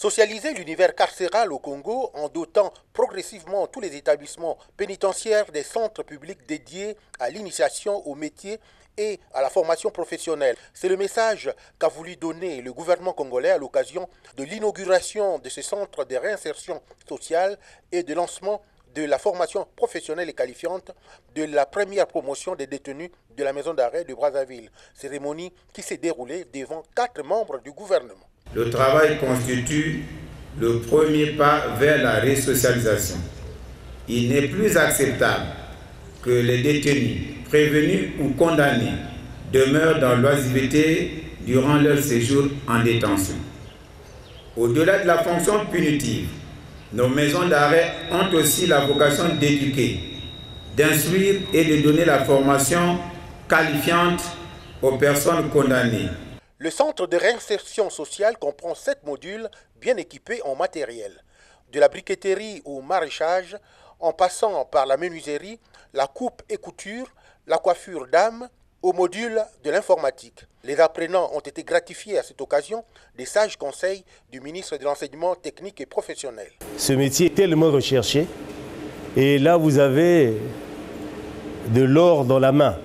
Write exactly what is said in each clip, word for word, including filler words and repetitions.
Socialiser l'univers carcéral au Congo en dotant progressivement tous les établissements pénitentiaires des centres publics dédiés à l'initiation au métier et à la formation professionnelle. C'est le message qu'a voulu donner le gouvernement congolais à l'occasion de l'inauguration de ce centre de réinsertion sociale et de lancement de la formation professionnelle et qualifiante de la première promotion des détenus de la maison d'arrêt de Brazzaville. Cérémonie qui s'est déroulée devant quatre membres du gouvernement. Le travail constitue le premier pas vers la resocialisation. Il n'est plus acceptable que les détenus, prévenus ou condamnés, demeurent dans l'oisiveté durant leur séjour en détention. Au-delà de la fonction punitive, nos maisons d'arrêt ont aussi la vocation d'éduquer, d'instruire et de donner la formation qualifiante aux personnes condamnées. Le centre de réinsertion sociale comprend sept modules bien équipés en matériel. De la briqueterie au maraîchage, en passant par la menuiserie, la coupe et couture, la coiffure d'âme, au module de l'informatique. Les apprenants ont été gratifiés à cette occasion des sages conseils du ministre de l'Enseignement technique et professionnel. Ce métier est tellement recherché et là vous avez de l'or dans la main.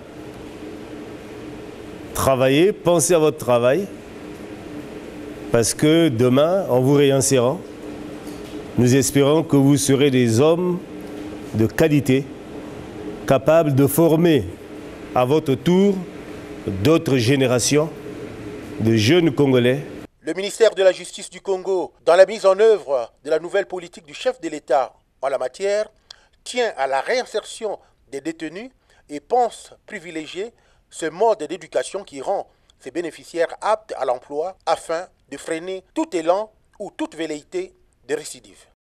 Travaillez, pensez à votre travail, parce que demain, en vous réinsérant, nous espérons que vous serez des hommes de qualité, capables de former à votre tour d'autres générations de jeunes Congolais. Le ministère de la Justice du Congo, dans la mise en œuvre de la nouvelle politique du chef de l'État en la matière, tient à la réinsertion des détenus et pense privilégier ce mode d'éducation qui rend ses bénéficiaires aptes à l'emploi afin de freiner tout élan ou toute velléité de récidive.